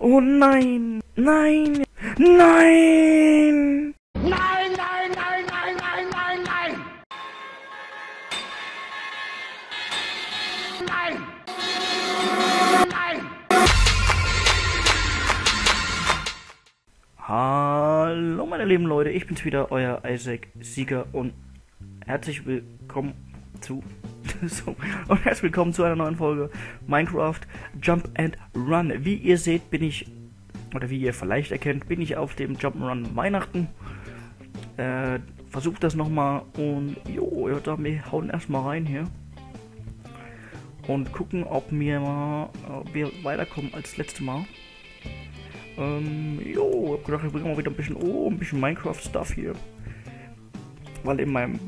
Oh nein! Nein! Nein! Nein, nein, nein, nein, nein, nein, nein! Nein! Nein! Hallo meine lieben Leute, ich bin's wieder, euer Isaac Sieger und herzlich willkommen zu einer neuen Folge Minecraft Jump and Run. Wie ihr seht, bin ich, oder wie ihr vielleicht erkennt, bin ich auf dem Jump and Run Weihnachten. Versucht das nochmal und jo, wir hauen erstmal rein hier und gucken, ob wir weiterkommen als letztes Mal. Ich hab gedacht, ich bringe mal wieder ein bisschen Minecraft-Stuff hier. Weil in meinem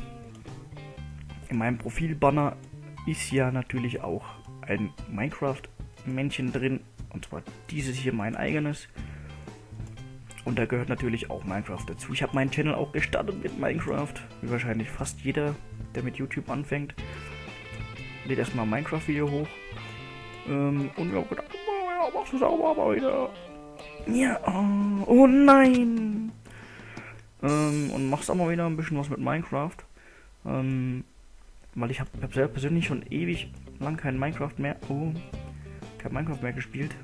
Profilbanner ist ja natürlich auch ein Minecraft-Männchen drin. Und zwar dieses hier, mein eigenes. Und da gehört natürlich auch Minecraft dazu. Ich habe meinen Channel auch gestartet mit Minecraft. Wie wahrscheinlich fast jeder, der mit YouTube anfängt. Lädt erstmal ein Minecraft-Video hoch. Und ich hab gedacht, machst du sauber mal wieder. Ja, oh nein! Und machst auch mal wieder ein bisschen was mit Minecraft. Weil ich hab selber persönlich schon ewig lang kein Minecraft mehr gespielt.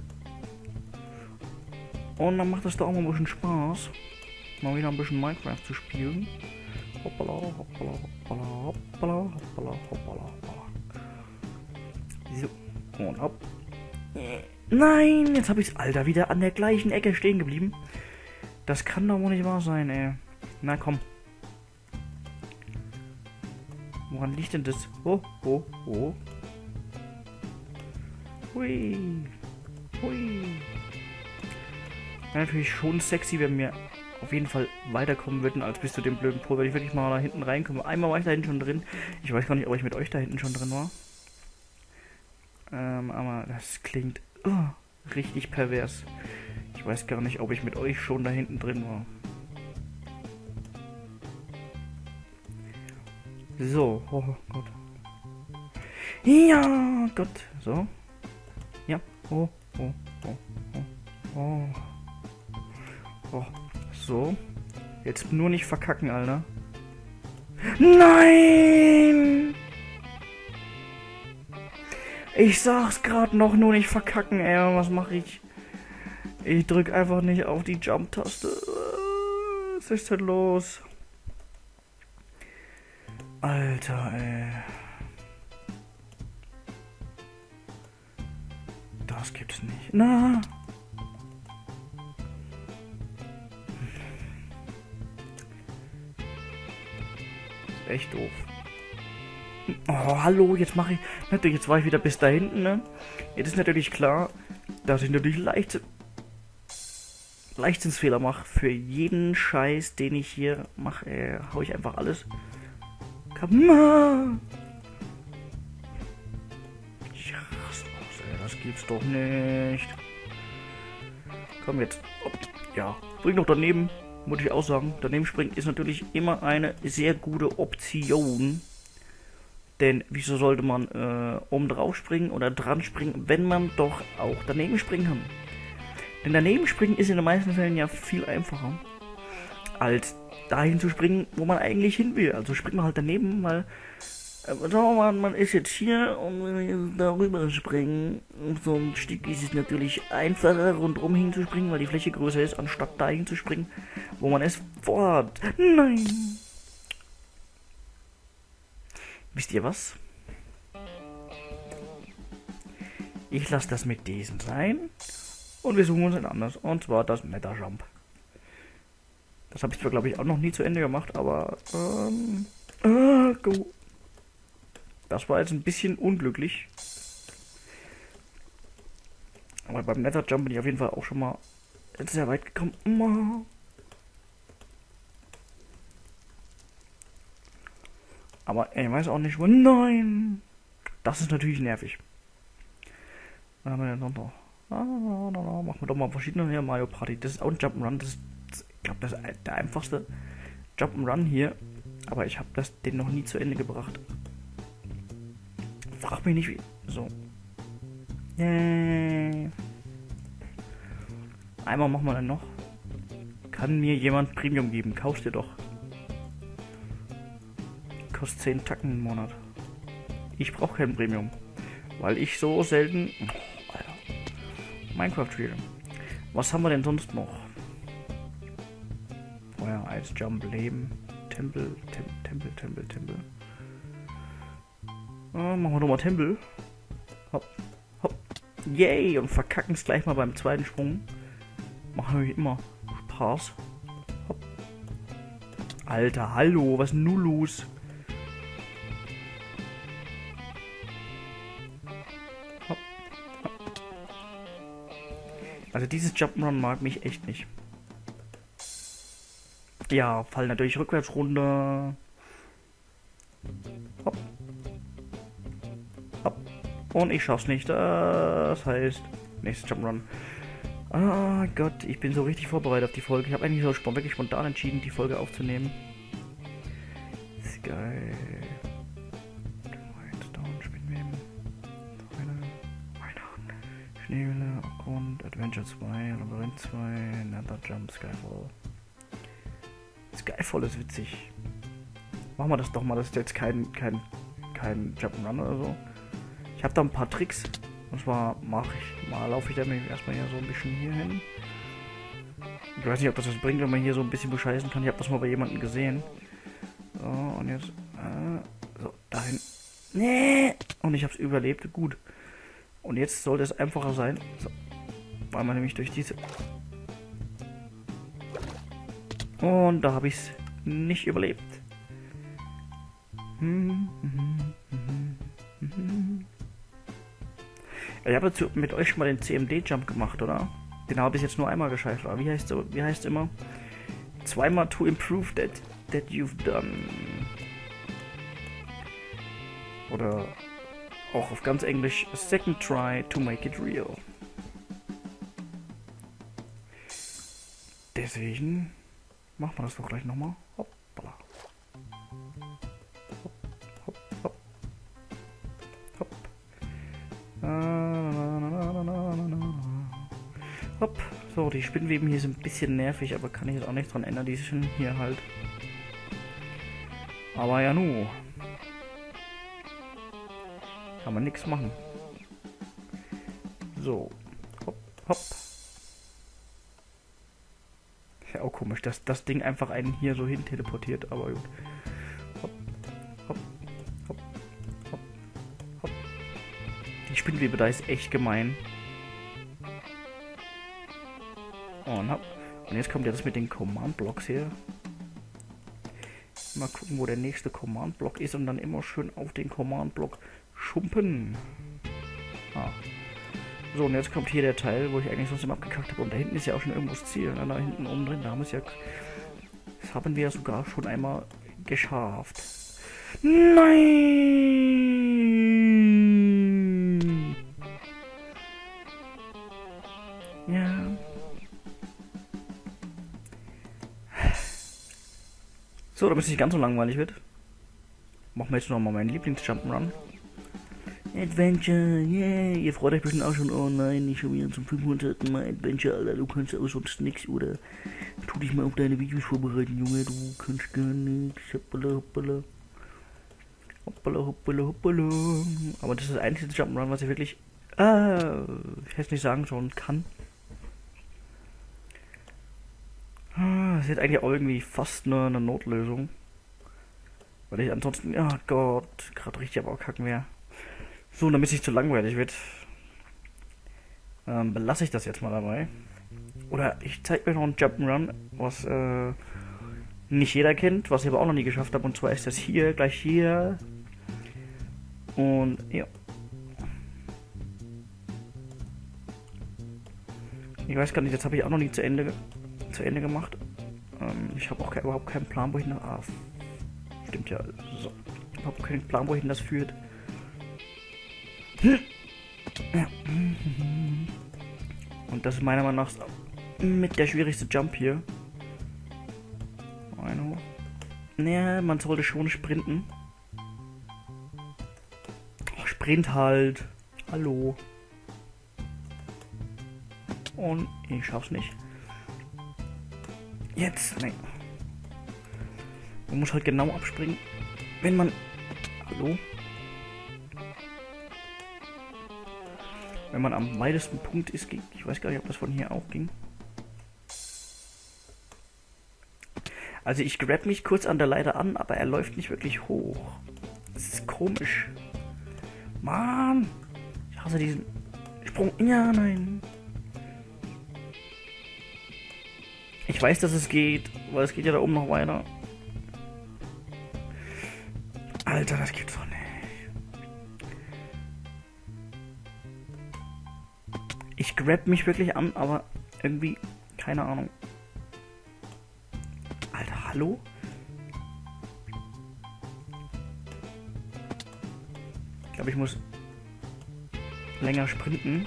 Und dann macht das doch auch mal ein bisschen Spaß, mal wieder ein bisschen Minecraft zu spielen. Hoppala, hoppala, hoppala, hoppala, hoppala, hoppala, hoppala. So, und hopp. Nein, jetzt habe ich's, Alter, wieder an der gleichen Ecke stehen geblieben. Das kann doch wohl nicht wahr sein, ey. Na komm. Woran liegt denn das? Oh, oh, oh. Hui. Hui. Wäre natürlich schon sexy, wenn wir auf jeden Fall weiterkommen würden, als bis zu dem blöden Pol, wenn ich wirklich mal da hinten reinkomme. Einmal war ich da hinten schon drin. Ich weiß gar nicht, ob ich mit euch da hinten schon drin war. Aber das klingt richtig pervers. Ich weiß gar nicht, ob ich mit euch schon da hinten drin war. So, oh Gott. Ja, Gott. So. Ja. Oh, oh, oh, oh, oh. Oh. So. Jetzt nur nicht verkacken, Alter. Nein! Ich sag's gerade noch, nur nicht verkacken, ey. Was mache ich? Ich drück einfach nicht auf die Jump-Taste. Was ist denn los? Alter, ey. Das gibt's nicht. Na. Ist echt doof. Oh, hallo, jetzt mache ich... Natürlich, jetzt war ich wieder bis da hinten, ne? Jetzt ist natürlich klar, dass ich natürlich Leichtsinnsfehler mache. Für jeden Scheiß, den ich hier mache, hau ich einfach alles. Ich raste aus, ey, das gibt's doch nicht. Komm jetzt. Ja, spring doch daneben, muss ich auch sagen. Daneben springen ist natürlich immer eine sehr gute Option. Denn wieso sollte man oben drauf springen oder dran springen, wenn man doch auch daneben springen kann? Denn daneben springen ist in den meisten Fällen ja viel einfacher, als dahin zu springen, wo man eigentlich hin will. Also springt man halt daneben, weil man ist jetzt hier und will darüber springen. So ein Stück ist es natürlich einfacher, rundherum hinzuspringen, weil die Fläche größer ist, anstatt dahin zu springen, wo man es vorhat. Nein! Wisst ihr was? Ich lasse das mit diesen sein und wir suchen uns ein anderes, und zwar das Meta Jump. Das habe ich zwar, glaube ich, auch noch nie zu Ende gemacht, aber das war jetzt ein bisschen unglücklich. Aber beim Nether Jump bin ich auf jeden Fall auch schon mal sehr weit gekommen. Aber ich weiß auch nicht, wo. Nein! Das ist natürlich nervig. Was haben wir denn noch? Machen wir doch mal verschiedene hier. Mario Party. Das ist auch ein Jump'n'Run. Ich glaube, das ist der einfachste Jump'n'Run hier. Aber ich habe den noch nie zu Ende gebracht. Frag mich nicht wie. So. Einmal machen wir dann noch. Kann mir jemand Premium geben? Kaufst dir doch. Kostet 10 Tacken im Monat. Ich brauche kein Premium. Weil ich so selten... Oh, Alter. Minecraft spiele. Was haben wir denn sonst noch? Feuer, Eis, Jump, Leben. Tempel. Machen wir nochmal Tempel. Hopp, hopp. Yay! Und verkacken es gleich mal beim zweiten Sprung. Machen wir wie immer Spaß. Hopp. Alter, hallo, was ist denn nun los? Hopp, hopp. Also dieses Jump'n'Run mag mich echt nicht. Ja, fall natürlich rückwärts runter. Hopp. Hopp. Und ich schaff's nicht. Das heißt, nächstes Jump'n'Run. Ah Gott, ich bin so richtig vorbereitet auf die Folge. Ich habe eigentlich so wirklich spontan entschieden, die Folge aufzunehmen. Ist geil. Whitestone, Spinnweben. Weihnachten. Schneewelle, Abgrund, Adventure 2, Labyrinth 2, Nether Jump, Skyfall. Skyfall ist witzig. Machen wir das doch mal. Das ist jetzt kein Jump'n'Run oder so. Ich habe da ein paar Tricks. Und zwar laufe ich dann erstmal hier so ein bisschen hier hin. Ich weiß nicht, ob das was bringt, wenn man hier so ein bisschen bescheißen kann. Ich habe das mal bei jemandem gesehen. So, und jetzt... so, dahin. Nee! Und ich habe es überlebt. Gut. Und jetzt sollte es einfacher sein. So. Weil man nämlich durch diese... Und da habe ich es nicht überlebt. Ich habe jetzt mit euch schon mal den CMD-Jump gemacht, oder? Den habe ich jetzt nur einmal geschafft. Aber wie heißt es immer? Zweimal to improve that you've done. Oder auch auf ganz Englisch, second try to make it real. Deswegen machen wir das doch gleich nochmal. Hoppala. Hopp, hopp, hopp. Hopp. So, die Spinnweben hier sind ein bisschen nervig, aber kann ich jetzt auch nicht dran ändern. Die sind hier halt. Aber ja, nu. Kann man nichts machen. So. Hopp, hopp. Ja, auch komisch, dass das Ding einfach einen hier so hin teleportiert, aber gut. Hopp, hopp, hopp, hopp, hopp. Die Spinnwebe da ist echt gemein. Und hopp. Und jetzt kommt jetzt mit den Command-Blocks hier. Mal gucken, wo der nächste Command-Block ist und dann immer schön auf den Command-Block schumpen. Ah. So, und jetzt kommt hier der Teil, wo ich eigentlich sonst immer abgekackt habe. Und da hinten ist ja auch schon irgendwo das Ziel. Da hinten oben drin, da haben wir es ja... Das haben wir sogar schon einmal geschafft. Nein! Ja. So, damit es nicht ganz so langweilig wird, machen wir jetzt noch mal meinen Lieblings-Jump'n'Run. Adventure, yeah, ihr freut euch bestimmt auch schon, oh nein, nicht schon wieder zum 500. Mal Adventure, Alter, du kannst auch sonst nix, oder? Tu dich mal auf deine Videos vorbereiten, Junge, du kannst gar nix, hoppala, hoppala. Hoppala, hoppala, hoppala. Aber das ist das einzige Jump'n'Run, was ich wirklich, ich hätte nicht sagen sollen, kann. Das ist jetzt eigentlich auch irgendwie fast nur eine Notlösung. Weil ich ansonsten, ja Gott, gerade richtig aber auch kacken wäre. So, damit es nicht zu langweilig wird, belasse ich das jetzt mal dabei. Oder ich zeige euch noch einen Jump'n'Run, was nicht jeder kennt, was ich aber auch noch nie geschafft habe. Und zwar ist das hier, gleich hier. Und ja. Ich weiß gar nicht, das habe ich auch noch nie zu Ende gemacht. Ich habe auch überhaupt keinen Plan, wohin das... Ah, stimmt ja. So. Ich habe überhaupt keinen Plan, wohin das führt. Ja. Und das ist meiner Meinung nach mit der schwierigste Jump hier. Naja, man sollte schon sprinten. Oh, Sprint halt. Hallo. Und ich schaff's nicht. Jetzt, nein. Man muss halt genau abspringen, wenn man... Hallo? Wenn man am weitesten Punkt ist, ich weiß gar nicht, ob das von hier auch ging. Also ich grab mich kurz an der Leiter an, aber er läuft nicht wirklich hoch. Das ist komisch. Mann! Ich hasse diesen Sprung. Ja, nein. Ich weiß, dass es geht, weil es geht ja da oben noch weiter. Alter, das gibt's doch nicht. Ich grab mich wirklich an, aber irgendwie, keine Ahnung. Alter, hallo? Ich glaube, ich muss länger sprinten.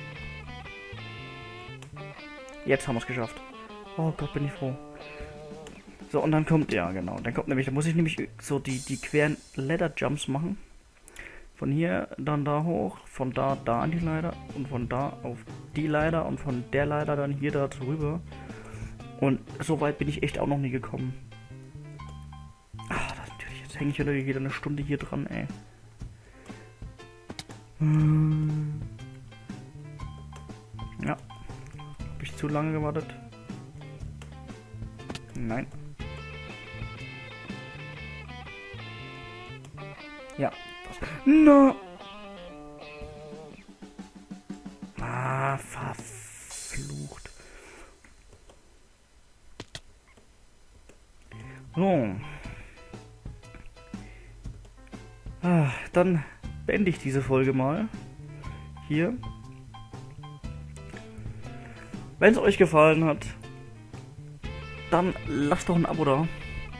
Jetzt haben wir es geschafft. Oh Gott, bin ich froh. So, und dann kommt, ja genau, dann kommt nämlich, da muss ich nämlich so die queren Ladder Jumps machen. Von hier dann da hoch, von da an die Leiter und von da auf die Leiter und von der Leiter dann hier da drüber. Und so weit bin ich echt auch noch nie gekommen. Ah, das natürlich, jetzt hänge ich wieder eine Stunde hier dran, ey. Ja. Hab ich zu lange gewartet? Nein. Ja. No. Ah, verflucht. So. Ah, dann beende ich diese Folge mal. Hier. Wenn es euch gefallen hat, dann lasst doch ein Abo da.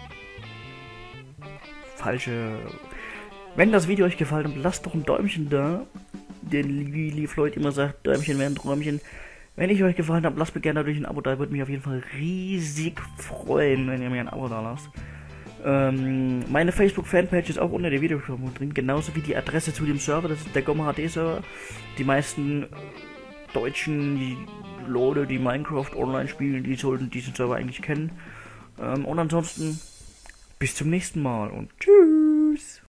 Falsche. Wenn das Video euch gefallen hat, lasst doch ein Däumchen da. Denn wie Floyd immer sagt, Däumchen wären Träumchen. Wenn ich euch gefallen habe, lasst mir gerne natürlich ein Abo da. Würde mich auf jeden Fall riesig freuen, wenn ihr mir ein Abo da lasst. Meine Facebook-Fanpage ist auch unter der Videobeschreibung drin. Genauso wie die Adresse zu dem Server. Das ist der GOM HD-Server. Die meisten deutschen Leute, die Minecraft online spielen, die sollten diesen Server eigentlich kennen. Und ansonsten bis zum nächsten Mal und tschüss.